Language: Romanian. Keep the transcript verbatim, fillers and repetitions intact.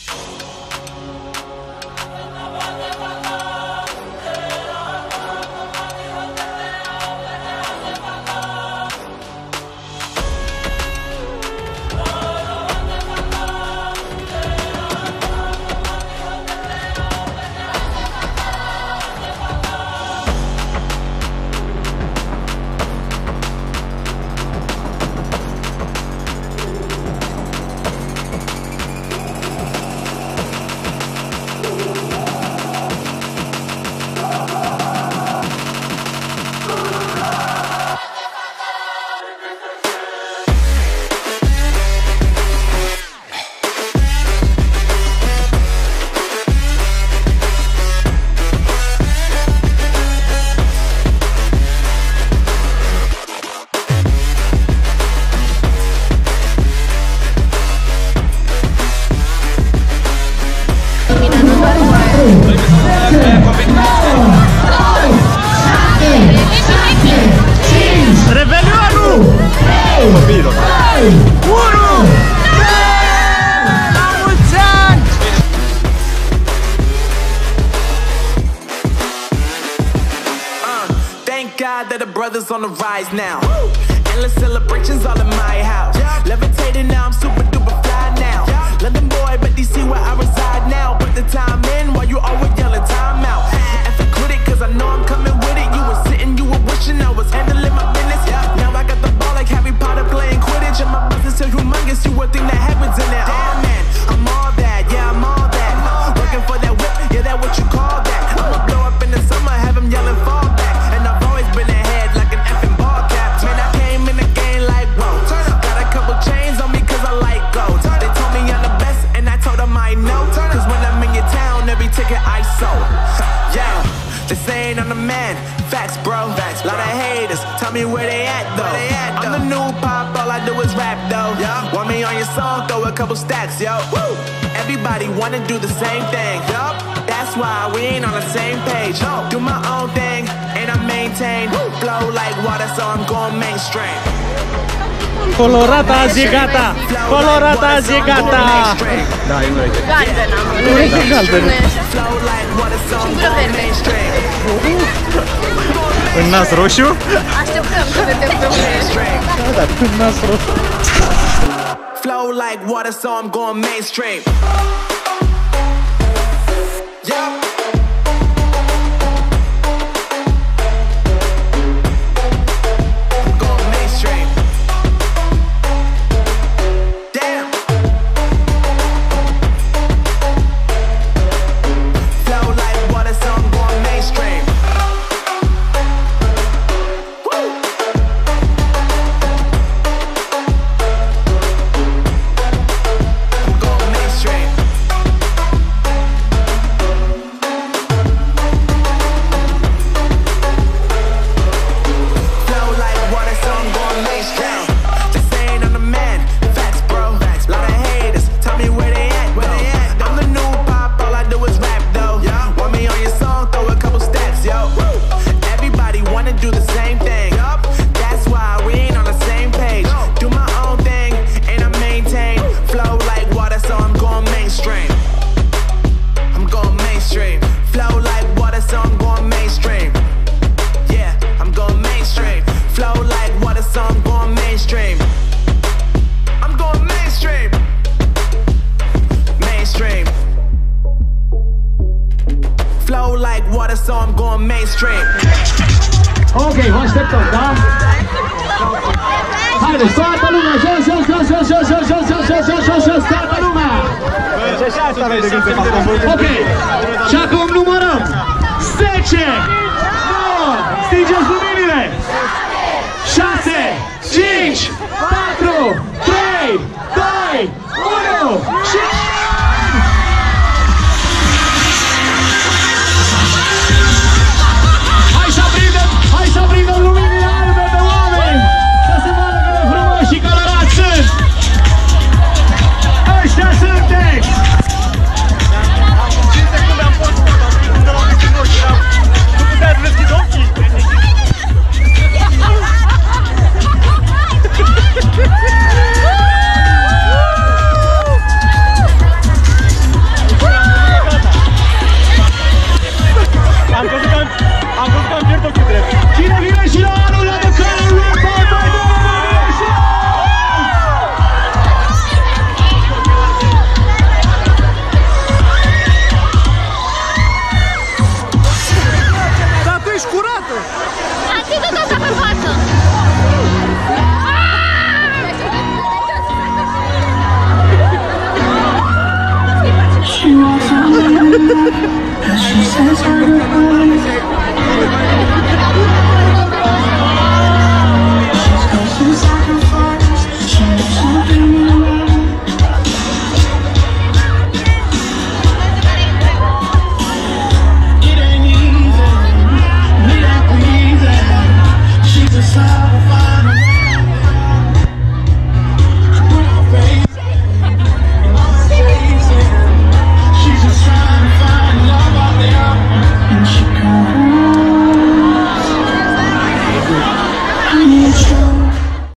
That the brothers on the rise now. Woo! Endless celebrations all in my house. Yeah. Levitating now, I'm super duper fly now. Yeah. London boy, but D C where I reside now. Put the time in while you always yelling time out. And for quit it, cause I know I'm coming with it. You were sitting, you were wishing I was handling my business. Yeah. Now I got the ball like Harry Potter playing Quidditch. And my business is humongous, you would think that happens in there. Damn man, I'm all that, yeah, I'm all that. Working for that whip, yeah, that what you call that. I'ma blow up in the summer, have him yelling fall back. And I've always been ahead like an effing ball cap. Man, I came in the game like, whoa. Got a couple chains on me cause I like gold. They told me I'm the best and I told them I know. Cause when I'm in your town, every ticket I sold. Yeah, they saying I'm the man. Facts, bro. Facts, lot of haters. Tell me where they at though. They at, though. I'm the new pop, all I do is rap though. Yeah. Want me on your song, throw a couple stacks, yo. Woo. Everybody wanna do the same thing. Yup. That's why we ain't on the same page. No. Do my own thing and I maintain. Woo. Flow like water, so I'm going mainstream. Colorata zigata! Colorata zigata! Da, nu e galbenă. Nu e galbenă. În nas roșu? Așteptăm să vedem pe urmă. Da, da, în nas roșu. Flow like water, so I'm going mainstream. Yeah. So I'm going mainstream. Ok, vă așteptăm, da? Haideți, toată lumea, jos, jos, jos, jos, jos, jos, jos, jos, jos, jos, jos, jos, toată lumea! Ok, și acum numărăm zece, nouă, stingeți luminile! șase, cinci, patru, trei, doi, unu și... Să prindem luminile albe pe oameni! Să se vadă cât de frumoși și colorați sunt! Ăștia sunteți! cinci secunde am fost de la deschid ochii, eram... Nu puteai să deschid ochii? She says I'm